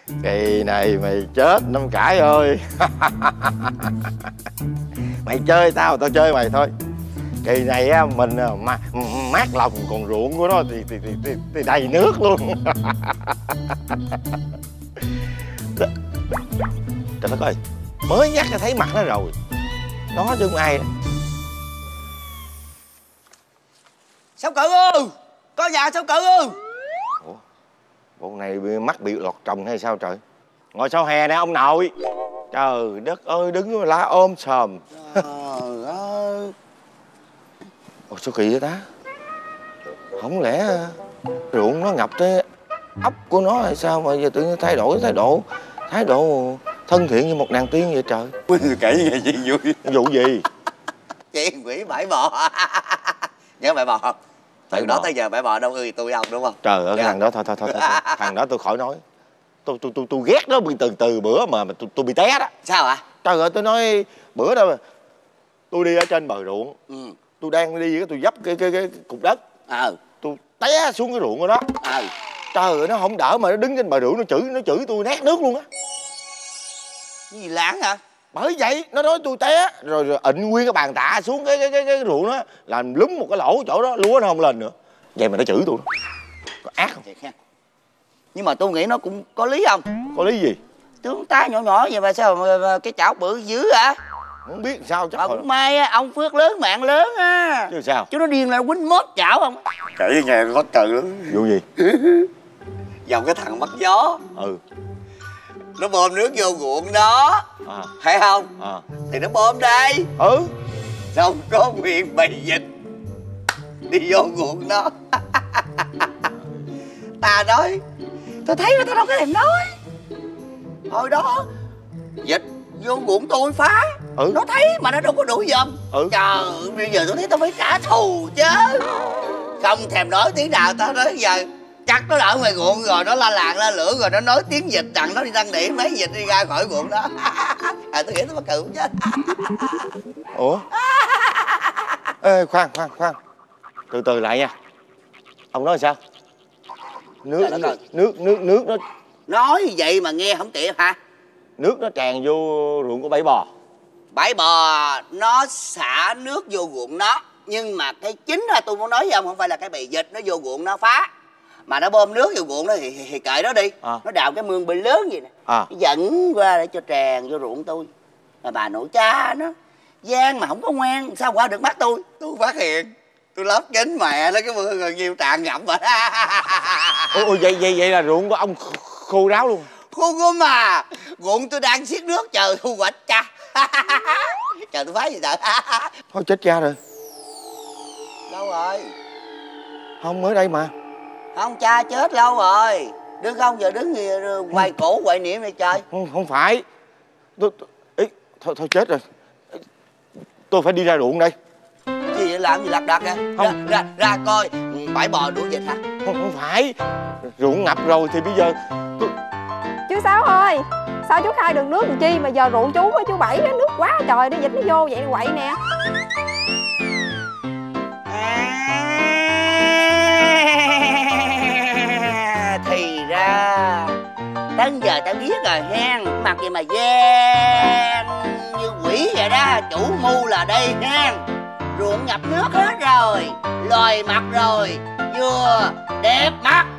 Kỳ này mày chết Năm Cải ơi. Mày chơi tao, tao chơi mày thôi. Kỳ này á mình mát lòng, còn ruộng của nó thì đầy nước luôn. Trời đất ơi, mới nhắc thấy mặt nó rồi. Nó chứ không ai. Sáu Cự ơi, có nhà Sáu Cự ơi. Ủa, bộ này mắt bị lọt trồng hay sao trời? Ngồi sau hè nè ông nội. Trời đất ơi, đứng lá ôm sòm. Trời ơi. Ủa sao kỳ vậy ta? Không lẽ ruộng nó ngập tới ốc của nó hay sao mà giờ tự nhiên thay đổi thái độ thân thiện như một nàng tiên vậy trời? Kể nghe chuyện vui. Vụ gì? Chuyện quỷ bãi bò. Nhớ bãi bò không? Từ đó tới giờ bãi bò đâu ơi tôi ông đúng không? Trời ơi, cái thằng đó thôi. Thằng đó tôi khỏi nói. Tôi ghét nó từ bữa mà tôi bị té đó. Sao ạ? Trời ơi, tôi nói bữa đó tôi đi ở trên bờ ruộng. Tôi đang đi tôi dấp cái cục đất. Tôi té xuống cái ruộng của nó. Trời ơi, nó không đỡ mà nó đứng trên bờ ruộng nó chửi tôi nát nước luôn á. Cái gì láng hả? Bởi vậy nó nói tôi té rồi ịnh nguyên cái bàn tạ xuống cái ruộng đó, làm lúm một cái lỗ chỗ đó, lúa nó không lên nữa. Vậy mà nó chửi tôi. Có ác không? Nhưng mà tôi nghĩ nó cũng có lý không? Có lý gì? Tướng tá nhỏ nhỏ vậy mà sao mà cái chảo bự dữ hả? Không biết sao chắc. Mà cũng may á, ông phước lớn mạng lớn á. Chứ sao? Chứ nó điên là quýnh mốt chảo không? Kể nghe có trừ lắm. Vụ gì? Dòng cái thằng bắt gió. Nó bơm nước vô ruộng đó. Thấy không? Thì nó bơm đây. Xong có nguyên bầy vịt đi vô ruộng đó. Ta nói, tôi thấy mà tao đâu có thèm nói. Hồi đó vịt vô ruộng tôi phá. Nó thấy mà nó đâu có đuổi giùm. Trời, bây giờ tôi thấy tao phải trả thù chứ. Không thèm nói tiếng nào. Tao nói giờ chắc nó ở ngoài ruộng rồi nó la làng la lửa rồi nó nói tiếng vịt rằng nó đi đăng điểm mấy vịt đi ra khỏi ruộng đó. Tôi nghĩ nó mắc cự chứ. Ủa? Ê, khoan từ từ lại nha. Ông nói sao? Nước nó nói vậy mà nghe không tiện hả? Nước nó tràn vô ruộng của bãi bò. Bãi bò nó xả nước vô ruộng nó. Nhưng mà cái chính là tôi muốn nói với ông không phải là cái bầy vịt nó vô ruộng nó phá, mà nó bơm nước vô ruộng đó thì kệ nó đi. Nó đào cái mương bự lớn gì nè, nó dẫn qua để cho tràn vô ruộng tôi. Mà bà nội cha nó gian mà không có ngoan, sao qua được mắt tôi phát hiện tôi lấp kính mẹ nó cái mương rồi nhiều tràn ngậm rồi. Ôi vậy là ruộng của ông khô ráo luôn? Khô cơ mà, ruộng tôi đang xiết nước chờ thu hoạch cha. Chờ tôi phá gì sợ. Thôi chết cha rồi. Đâu rồi? Không, mới đây mà. Không, cha chết lâu rồi. Đứng không giờ đứng gì quay cổ quay niệm này trời. Không phải. Thôi chết rồi. Tôi phải đi ra ruộng đây. Gì vậy, làm gì lặt đặt kìa? Ra coi bãi bò đuổi vịt hả? Không phải. Ruộng ngập rồi thì bây giờ Chú Sáu ơi, sao chú khai đường nước làm chi mà giờ ruộng chú với chú Bảy nước quá trời đi vịt nó vô vậy quậy nè. Thì ra đến giờ tao biết rồi hen. Mặt gì mà gian như quỷ vậy đó. Chủ mưu là đây hen. Ruộng ngập nước hết rồi, lòi mặt rồi, vừa đẹp mắt